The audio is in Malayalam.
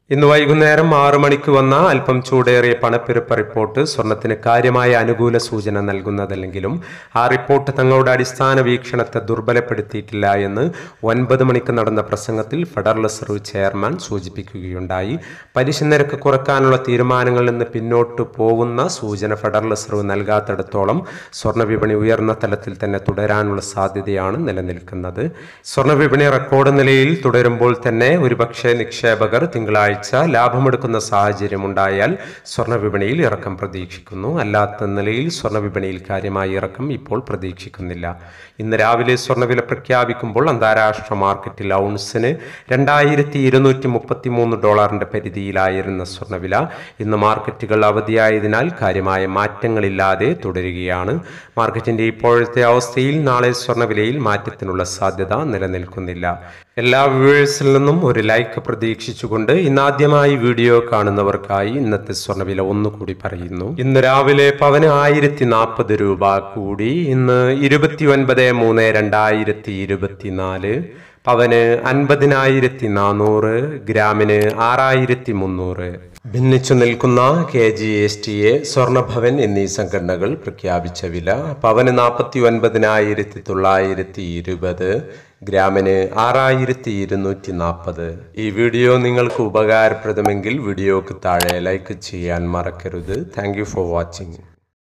ഇന്ന് വൈകുന്നേരം 6 മണിക്ക് വന്ന അല്പം ചൂടേറിയ പണപ്പെരുപ്പ റിപ്പോർട്ട് സ്വർണത്തിന് കാര്യമായ അനുകൂല സൂചന നൽകുന്നതല്ലെങ്കിലും ആ റിപ്പോർട്ട് തങ്ങളുടെ അടിസ്ഥാന വീക്ഷണത്തെ ദുർബലപ്പെടുത്തിയിട്ടില്ല എന്ന് 9 മണിക്ക് നടന്ന പ്രസംഗത്തിൽ ഫെഡറൽ റിസർവ് ചെയർമാൻ സൂചിപ്പിക്കുകയുണ്ടായി. പലിശ നിരക്ക് കുറയ്ക്കാനുള്ള തീരുമാനങ്ങളിൽ നിന്ന് പിന്നോട്ട് പോകുന്ന സൂചന ഫെഡറൽ റിസർവ് നൽകാത്തിടത്തോളം സ്വർണ്ണ വിപണി ഉയർന്ന തലത്തിൽ തന്നെ തുടരാനുള്ള സാധ്യതയാണ് നിലനിൽക്കുന്നത്. സ്വർണ്ണ വിപണി റെക്കോർഡ് നിലയിൽ തുടരുമ്പോൾ തന്നെ ഒരുപക്ഷെ നിക്ഷേപകർ തിങ്കളാഴ്ച ലാഭമെടുക്കുന്ന സാഹചര്യമുണ്ടായാൽ സ്വർണ്ണ വിപണിയിൽ ഇറക്കം പ്രതീക്ഷിക്കുന്നു. അല്ലാത്ത നിലയിൽ സ്വർണ്ണ വിപണിയിൽ കാര്യമായ ഇറക്കം ഇപ്പോൾ പ്രതീക്ഷിക്കുന്നില്ല. ഇന്ന് രാവിലെ സ്വർണ്ണവില പ്രഖ്യാപിക്കുമ്പോൾ അന്താരാഷ്ട്ര മാർക്കറ്റിൽ ഔൺസിന് $2233 പരിധിയിലായിരുന്ന സ്വർണ്ണവില ഇന്ന് മാർക്കറ്റുകൾ അവധിയായതിനാൽ കാര്യമായ മാറ്റങ്ങളില്ലാതെ തുടരുകയാണ്. മാർക്കറ്റിന്റെ ഇപ്പോഴത്തെ അവസ്ഥയിൽ നാളെ സ്വർണ്ണവിലയിൽ മാറ്റത്തിനുള്ള സാധ്യത നിലനിൽക്കുന്നില്ല. എല്ലാ വ്യൂവേഴ്സിൽ നിന്നും ഒരു ലൈക്ക് പ്രതീക്ഷിച്ചുകൊണ്ട് ഇന്നാദ്യമായി വീഡിയോ കാണുന്നവർക്കായി ഇന്നത്തെ സ്വർണ്ണവില ഒന്നുകൂടി പറയുന്നു. ഇന്ന് രാവിലെ പവന് 1040 രൂപ കൂടി. ഇന്ന് 29/3/2024. പവന് 50,400, ഗ്രാമിന് 6,300. ഭിന്നിച്ചു നിൽക്കുന്ന KGSTA, സ്വർണ്ണഭവൻ എന്നീ സംഘടനകൾ പ്രഖ്യാപിച്ച വില പവന് 49,920, ഗ്രാമിന് 6,240. ഈ വീഡിയോ നിങ്ങൾക്ക് ഉപകാരപ്രദമെങ്കിൽ വീഡിയോക്ക് താഴെ ലൈക്ക് ചെയ്യാൻ മറക്കരുത്. Thank you for watching.